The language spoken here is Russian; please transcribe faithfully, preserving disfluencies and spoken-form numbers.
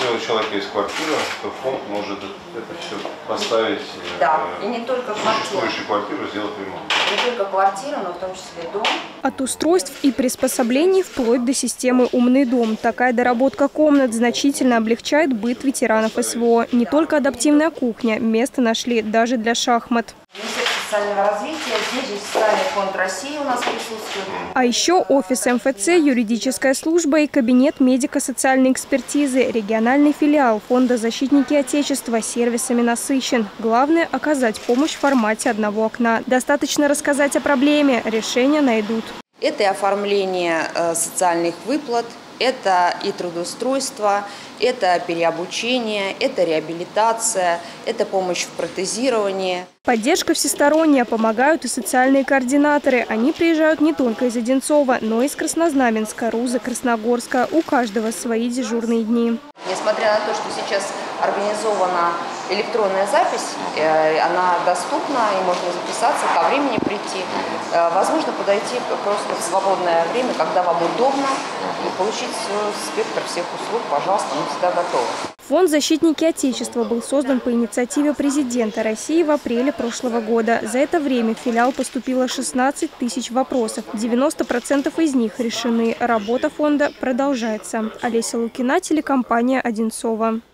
у человека есть квартира, то фонд может это все поставить, да, и не только существующую квартиру сделать ремонт. Не только квартира, но в том числе дом. От устройств и приспособлений вплоть до системы «Умный дом». Такая доработка комнат значительно облегчает быт ветеранов СВО. Не только адаптивная кухня, место нашли даже для шахмат. Министерство социального развития, здесь же Социальный фонд России у нас присутствует. А еще офис МФЦ, юридическая служба и кабинет медико-социальной экспертизы. Региональный филиал фонда «Защитники Отечества» сервисами насыщен. Главное – оказать помощь в формате одного окна. Достаточно рассказать о проблеме, решения найдут. Это и оформление социальных выплат, это и трудоустройство, это переобучение, это реабилитация, это помощь в протезировании. Поддержка всесторонняя, помогают и социальные координаторы. Они приезжают не только из Одинцова, но и из Краснознаменска, Рузы, Красногорска. У каждого свои дежурные дни. Несмотря на то, что сейчас организована электронная запись, она доступна и можно записаться, ко времени прийти. Возможно подойти просто в свободное время, когда вам удобно, и получить спектр всех услуг, пожалуйста, мы всегда готовы. Фонд «Защитники Отечества» был создан по инициативе президента России в апреле прошлого года. За это время в филиал поступило шестнадцать тысяч вопросов. девяносто процентов из них решены. Работа фонда продолжается. Олеся Лукина, телекомпания «Одинцова».